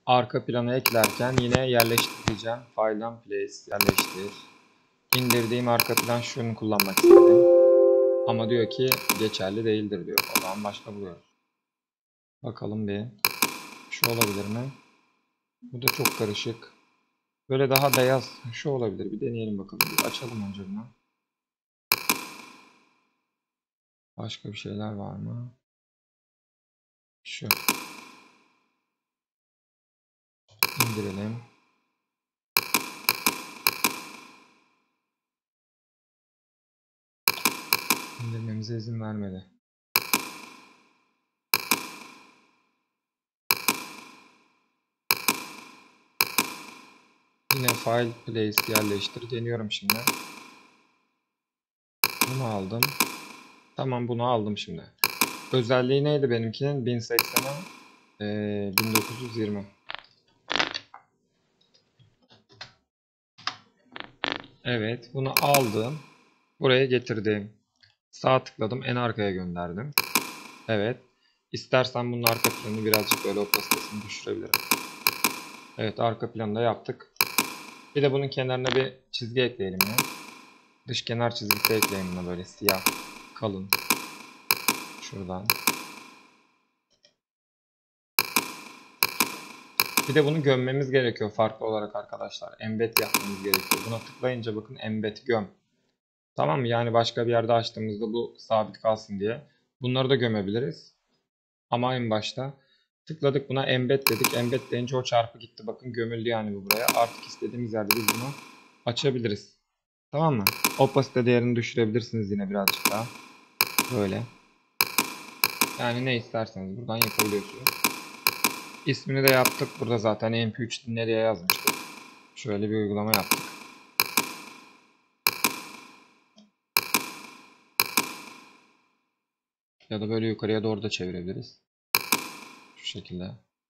arka planı eklerken yine yerleştireceğim. File'dan place yerleştir. İndirdiğim arka plan şunu kullanmak istedim. Ama diyor ki geçerli değildir diyor. O zaman başka buluyoruz. Bakalım bir. Şu olabilir mi? Bu da çok karışık. Böyle daha beyaz. Şu olabilir. Bir deneyelim bakalım. Bir açalım önce bunu. Başka bir şeyler var mı? Şu. İndirelim. İndirmemize izin vermedi. Yine file place yerleştir. Deniyorum şimdi. Bunu aldım. Tamam, bunu aldım şimdi. Özelliği neydi benimkinin? 1080'a 1920. Evet, bunu aldım. Buraya getirdim. Sağ tıkladım. En arkaya gönderdim. Evet. İstersen bunun arka planını birazcık böyle opasitesini düşürebilirim. Evet, arka planı da yaptık. Bir de bunun kenarına bir çizgi ekleyelim ya. Dış kenar çizgisi ekleyelim buna, böyle siyah, kalın. Şuradan. Bir de bunu gömmemiz gerekiyor farklı olarak arkadaşlar. Embed yapmamız gerekiyor. Buna tıklayınca bakın embed göm. Tamam mı? Yani başka bir yerde açtığımızda bu sabit kalsın diye. Bunları da gömebiliriz. Ama en başta tıkladık, buna embed dedik. Embed deyince o çarpı gitti. Bakın gömüldü yani bu buraya. Artık istediğimiz yerde biz bunu açabiliriz. Tamam mı? Opacity değerini düşürebilirsiniz yine birazcık daha. Böyle. Yani ne isterseniz buradan yapabiliyorsunuz. İsmini de yaptık. Burada zaten MP3 dinle diye yazmıştık. Şöyle bir uygulama yaptık. Ya da böyle yukarıya doğru da çevirebiliriz. Şu şekilde.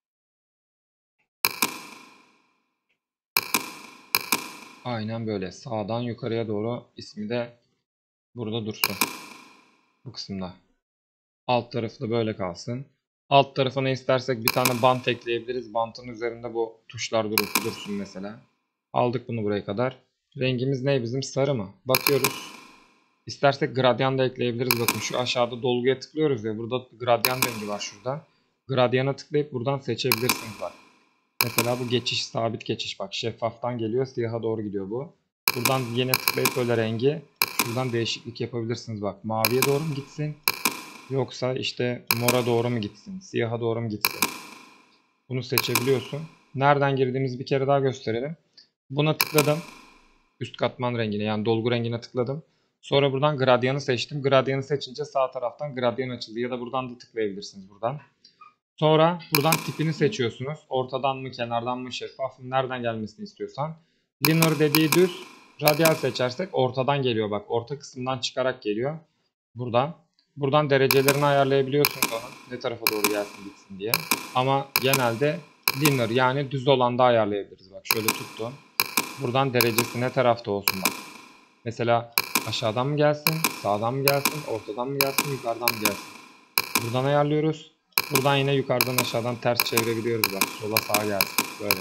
Aynen böyle. Sağdan yukarıya doğru ismi de burada dursun. Bu kısımda. Alt tarafı da böyle kalsın. Alt tarafına istersek bir tane bant ekleyebiliriz. Bantın üzerinde bu tuşlar dursun mesela. Aldık bunu buraya kadar. Rengimiz ne bizim? Sarı mı? Bakıyoruz. İstersek gradyan da ekleyebiliriz. Bakın şu aşağıda dolguya tıklıyoruz ya. Burada gradyan rengi var şurada. Gradyana tıklayıp buradan seçebilirsiniz bak. Mesela bu geçiş, sabit geçiş, bak şeffaftan geliyor siyaha doğru gidiyor bu. Buradan yine tıklayıp böyle rengi şuradan değişiklik yapabilirsiniz bak. Maviye doğru mu gitsin? Yoksa işte mora doğru mu gitsin? Siyaha doğru mu gitsin? Bunu seçebiliyorsun. Nereden girdiğimizi bir kere daha gösterelim. Buna tıkladım. Üst katman rengine, yani dolgu rengine tıkladım. Sonra buradan gradyanı seçtim. Gradyanı seçince sağ taraftan gradyan açıldı. Ya da buradan da tıklayabilirsiniz buradan. Sonra buradan tipini seçiyorsunuz. Ortadan mı, kenardan mı, şeffaf mı, nereden gelmesini istiyorsan. Linear dediği düz. Radyal seçersek ortadan geliyor bak. Orta kısımdan çıkarak geliyor. Buradan. Buradan derecelerini ayarlayabiliyorsunuz onun. Ne tarafa doğru gelsin gitsin diye. Ama genelde linear, yani düz olan da ayarlayabiliriz. Bak şöyle tuttum. Buradan derecesi ne tarafta olsun bak. Mesela aşağıdan mı gelsin, sağdan mı gelsin, ortadan mı gelsin, yukarıdan mı gelsin. Buradan ayarlıyoruz. Buradan yine yukarıdan aşağıdan ters çevirebiliyoruz bak. Sola sağa gelsin. Böyle.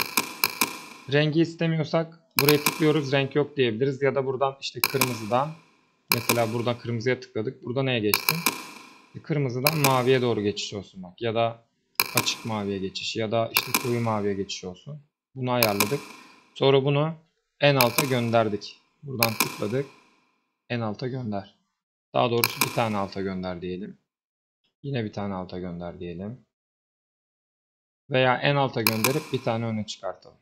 Rengi istemiyorsak buraya tıklıyoruz. Renk yok diyebiliriz. Ya da buradan işte kırmızıdan, mesela buradan kırmızıya tıkladık. Burada neye geçsin? Kırmızıdan maviye doğru geçiş olsun bak. Ya da açık maviye geçiş. Ya da işte koyu maviye geçiş olsun. Bunu ayarladık. Sonra bunu en alta gönderdik. Buradan tıkladık. En alta gönder. Daha doğrusu bir tane alta gönder diyelim. Yine bir tane alta gönder diyelim. Veya en alta gönderip bir tane öne çıkartalım.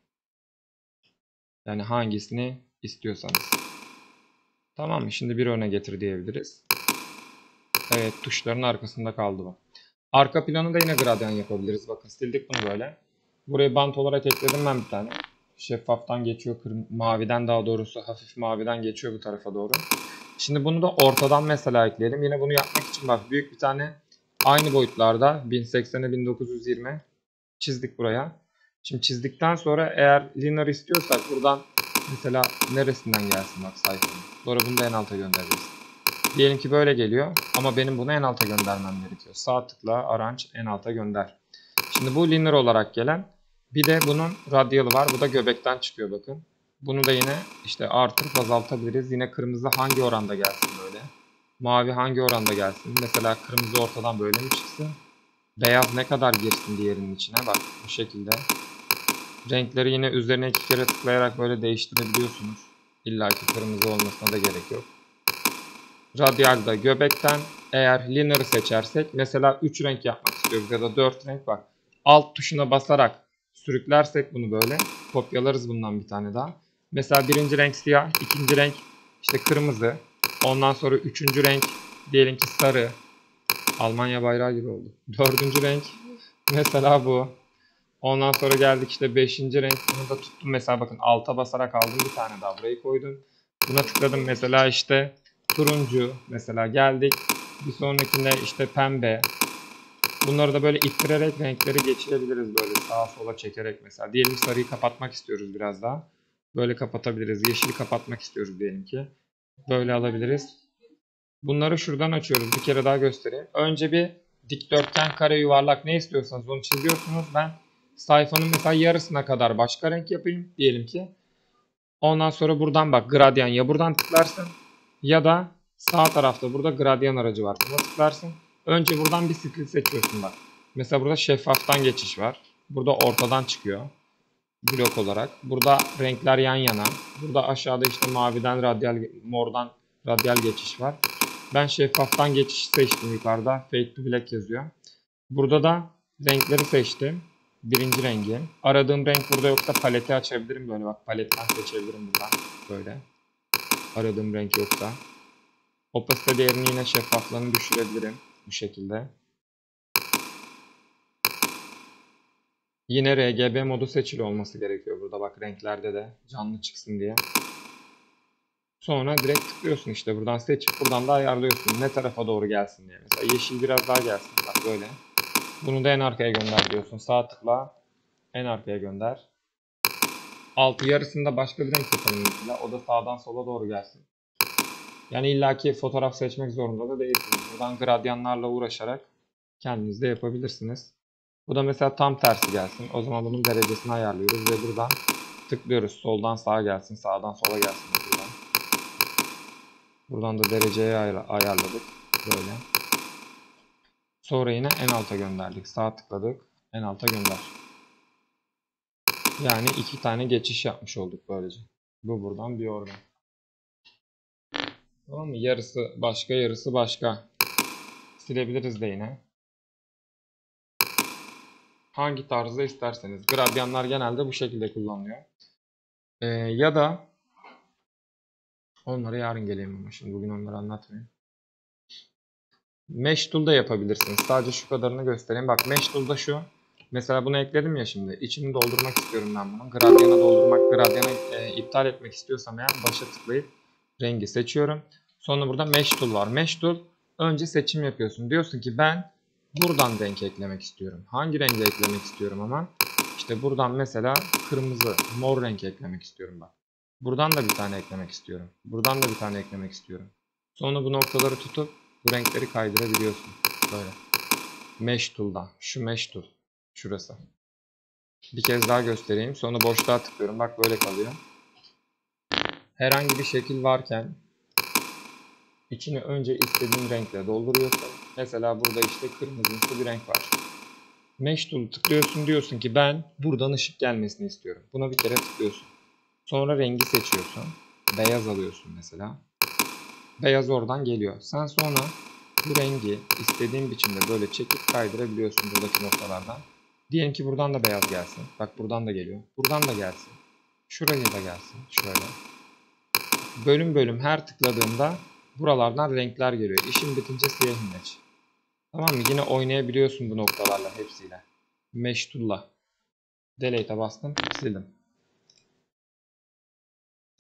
Yani hangisini istiyorsanız. Tamam mı? Şimdi bir öne getir diyebiliriz. Evet, tuşların arkasında kaldı bu. Arka planı da yine gradyan yapabiliriz. Bakın sildik bunu böyle. Buraya bant olarak ekledim ben bir tane. Şeffaftan geçiyor. Maviden, daha doğrusu hafif maviden geçiyor bu tarafa doğru. Şimdi bunu da ortadan mesela ekleyelim. Yine bunu yapmak için bak büyük bir tane aynı boyutlarda 1080'e 1920 çizdik buraya. Şimdi çizdikten sonra eğer linear istiyorsak buradan mesela neresinden gelsin bak sayfanın. Sonra bunu da en alta göndereceğiz. Diyelim ki böyle geliyor ama benim bunu en alta göndermem gerekiyor. Sağ tıkla arrange en alta gönder. Şimdi bu linear olarak gelen. Bir de bunun radyalı var. Bu da göbekten çıkıyor bakın. Bunu da yine işte artırıp azaltabiliriz. Yine kırmızı hangi oranda gelsin böyle. Mavi hangi oranda gelsin. Mesela kırmızı ortadan böyle mi çıksın. Beyaz ne kadar girsin diğerinin içine. Bak bu şekilde. Renkleri yine üzerine 2 kere tıklayarak böyle değiştirebiliyorsunuz. İlla ki kırmızı olmasına da gerek yok. Radyalda göbekten eğer linear'ı seçersek mesela 3 renk yapmak istiyoruz ya da 4 renk var. Alt tuşuna basarak sürüklersek bunu böyle kopyalarız bundan bir tane daha. Mesela birinci renk siyah, ikinci renk işte kırmızı. Ondan sonra üçüncü renk diyelim ki sarı. Almanya bayrağı gibi oldu. Dördüncü renk mesela bu. Ondan sonra geldik işte 5. renk. Bunu da tuttum mesela bakın alta basarak aldım bir tane daha burayı koydum. Buna tıkladım mesela işte turuncu mesela geldik. Bir sonrakinde işte pembe. Bunları da böyle ittirerek renkleri geçirebiliriz böyle sağa sola çekerek mesela. Diyelim sarıyı kapatmak istiyoruz biraz daha. Böyle kapatabiliriz. Yeşili kapatmak istiyoruz diyelim ki. Böyle alabiliriz. Bunları şuradan açıyoruz. Bir kere daha göstereyim. Önce bir dikdörtgen, kare, yuvarlak ne istiyorsanız onu çiziyorsunuz. Ben sayfanın mesela yarısına kadar başka renk yapayım diyelim ki. Ondan sonra buradan bak gradyan ya buradan tıklarsın ya da sağ tarafta burada gradyan aracı var. Buna tıklarsın. Önce buradan bir stil seçiyorsun bak. Mesela burada şeffaftan geçiş var. Burada ortadan çıkıyor. Blok olarak. Burada renkler yan yana. Burada aşağıda işte maviden radyal, mordan radyal geçiş var. Ben şeffaftan geçiş seçtim yukarıda. Fade to Black yazıyor. Burada da renkleri seçtim. Birinci rengi. Aradığım renk burada yoksa paleti açabilirim böyle bak. Paletten seçebilirim buradan. Böyle. Aradığım renk yoksa. Opacity değerini yine şeffaflığını düşürebilirim. Bu şekilde. Yine RGB modu seçili olması gerekiyor burada bak renklerde de canlı çıksın diye. Sonra direkt tıklıyorsun işte buradan seçip buradan da ayarlıyorsun ne tarafa doğru gelsin diye. Mesela yeşil biraz daha gelsin bak böyle. Bunu da en arkaya gönder diyorsun. Sağ tıkla en arkaya gönder. Altı yarısında başka bir renk yapalım mesela. O da sağdan sola doğru gelsin. Yani illaki fotoğraf seçmek zorunda da değilsiniz. Buradan gradyanlarla uğraşarak kendiniz de yapabilirsiniz. Bu da mesela tam tersi gelsin. O zaman bunun derecesini ayarlıyoruz ve buradan tıklıyoruz. Soldan sağa gelsin, sağdan sola gelsin. Buradan da dereceyi ayarladık. Böyle. Sonra yine en alta gönderdik. Sağ tıkladık. En alta gönder. Yani 2 tane geçiş yapmış olduk böylece. Bu buradan bir oradan. Tamam mı? Yarısı başka, yarısı başka. Silebiliriz de yine. Hangi tarzda isterseniz. Gradyanlar genelde bu şekilde kullanılıyor. Ya da onlara yarın geleyim ama şimdi bugün onları anlatmayayım. Mesh Tool'da yapabilirsiniz. Sadece şu kadarını göstereyim. Bak Mesh Tool'da şu. Mesela bunu ekledim ya şimdi. İçini doldurmak istiyorum ben bunun. Gradyana doldurmak, gradyana iptal etmek istiyorsam eğer başa tıklayıp rengi seçiyorum. Sonra burada Mesh Tool var. Mesh Tool önce seçim yapıyorsun. Diyorsun ki ben buradan renk eklemek istiyorum. Hangi rengi eklemek istiyorum ama? İşte buradan mesela kırmızı, mor renk eklemek istiyorum bak. Buradan da bir tane eklemek istiyorum. Buradan da bir tane eklemek istiyorum. Sonra bu noktaları tutup bu renkleri kaydırabiliyorsun. Böyle. Mesh Tool'dan. Şu Mesh Tool. Şurası. Bir kez daha göstereyim. Sonra boşluğa tıklıyorum. Bak böyle kalıyor. Herhangi bir şekil varken içini önce istediğin renkle dolduruyorsun. Mesela burada işte kırmızımsı bir renk var. Mesh Tool'u tıklıyorsun. Diyorsun ki ben buradan ışık gelmesini istiyorum. Buna bir kere tıklıyorsun. Sonra rengi seçiyorsun. Beyaz alıyorsun mesela. Beyaz oradan geliyor. Sen sonra bu rengi istediğin biçimde böyle çekip kaydırabiliyorsun buradaki noktalardan. Diyelim ki buradan da beyaz gelsin. Bak buradan da geliyor. Buradan da gelsin. Şuraya da gelsin. Şöyle. Bölüm bölüm her tıkladığımda buralardan renkler geliyor. İşin bitince siyah image. Tamam mı? Yine oynayabiliyorsun bu noktalarla hepsiyle. Mesh Tool'la. Delete'e bastım. Sildim.